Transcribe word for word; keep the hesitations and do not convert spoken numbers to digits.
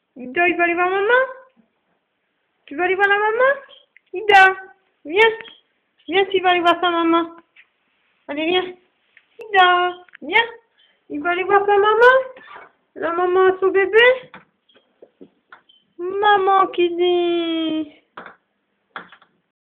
Ida, il va aller voir maman? Tu vas aller voir la maman? Ida, viens. Viens, tu vas aller voir ta maman. Allez, viens. Ida, viens. Il va aller voir sa maman? La maman a son bébé? Maman qui dit...